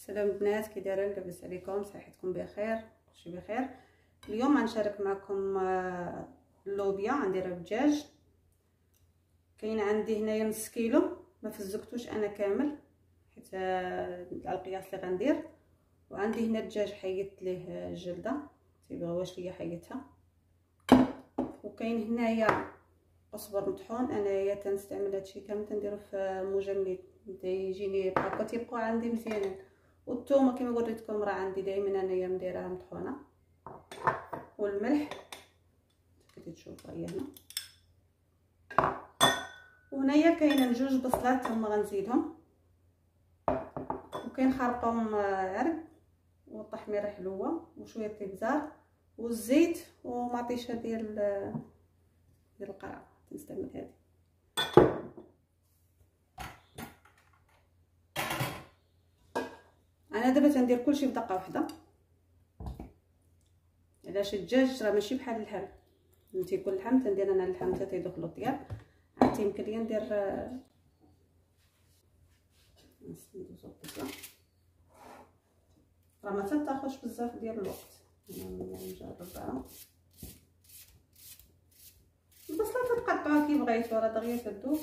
سلام البنات، كي دايرين؟ لاباس عليكم؟ صحتكم بخير؟ كلشي بخير. اليوم غنشارك معكم اللوبيا. غنديرها بدجاج. كاين عندي هنايا نص كيلو، ما فزقتوش انا كامل حيت على القياس اللي غندير. وعندي هنا الدجاج حيدت ليه الجلده، تيبغيوها شويه حيدتها. وكاين هنايا قزبر مطحون، انايا تنستعمل هادشي كامل تنديرو في مجمد تيجيني بهكا تيبقاو عندي مزيانين. والثومه كما وريتكم راه عندي دائما انايا مديرها مطحونه. والملح كي تشوفوا هي هنا. وهنايا كاينه جوج بصلات هما غنزيدهم، وكاين خرطوم عرق والتحميره حلوه وشويه الابزار والزيت ومطيشه ديال القرع. تنستعمل هذه. انا دابا تندير كلشي بدقه واحده، علاش الدجاج راه ماشي بحال اللحم. فهمتي؟ كل لحم تندير انا اللحم حتى يدخلوا الطياب. عاد يمكن ليا ندير ندوزو البصله، راه ما تاخذش بزاف ديال الوقت. نجربها. البصله تقطعوها كي بغيتو، راه دغيا تذوب.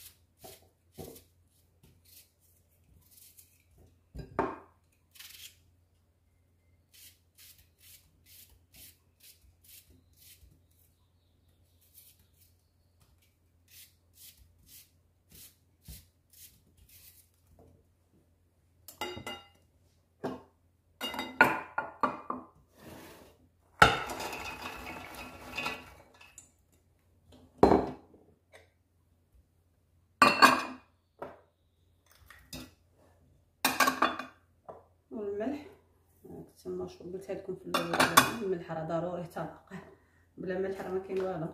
والملح كنتسنى شو قلتها لكم في الاول، الملح راه ضروري طبق، بلا ملح راه ما كاين والو.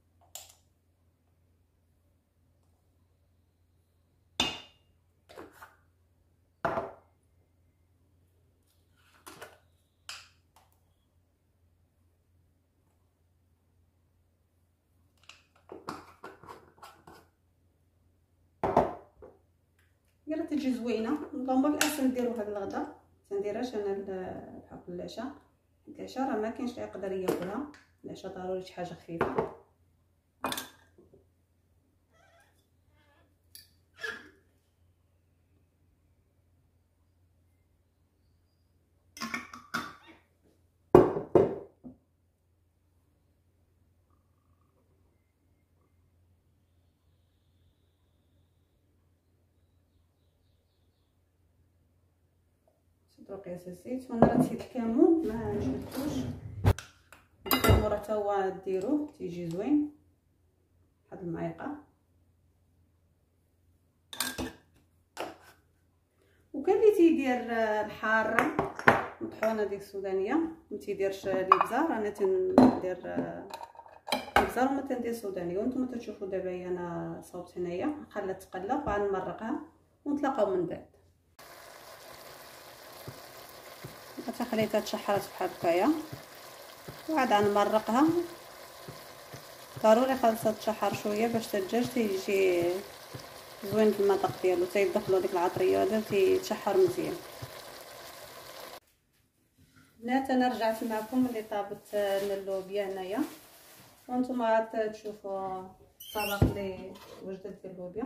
يلا تجي زوينه. اللهم بالاحسن نديرو هاد الغدا، تنديرهاش انا بحكم العشاء. العشاء راه ما كاينش اللي يقدر ياكلها، العشاء ضروري شي حاجه خفيفه. نزيدو قياس الزيت. وانا راه نسيت الكمون ما جبدتوش. الكمون راه تا هو ديروه تيجي زوين، واحد المعلقه. وكان اللي تيدير الحاره مطحونه ديك السودانيه ما تيديرش الابزار، انا تندير الابزار وما تندير سودانيه. وانتم تشوفوا دابا انا صوبت هنايا خلات تقلب، غنمرقها ونتلاقاو من بعد. حتى خليتها تشحرات بحال هكايا، وعاد غنمرقها. ضروري خاصها تشحر شويه باش الدجاج تيجي زوين في المذاق ديالو، تيدخلوا ديك العطريه هذا تيتشحر مزيان. بنات انا رجعت معكم اللي طابت اللوبيا هنايا، وانتم غتشوفوا الطبق اللي وجدت ديال اللوبيا.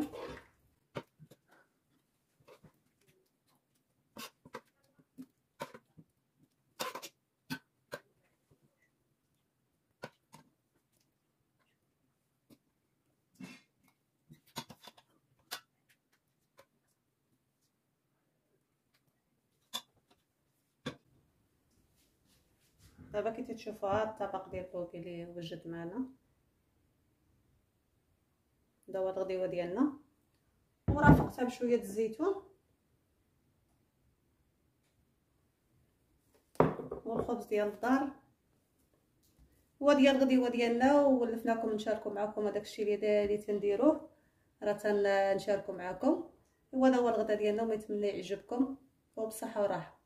دابا كي تشوفوا الطبق ديال اللوبيا اللي وجد معنا، هذا هو الغديوه ديالنا. ورافقتها بشويه الزيتون والخبز ديال الدار. هو ديال الغديوه ديالنا، وولفناكم نشاركوا معكم هذاك الشيء اللي تنديروه، راه تنشاركوا معكم. هو هذا هو الغدا ديالنا، وما يتمنى يعجبكم وبصحه وراحه.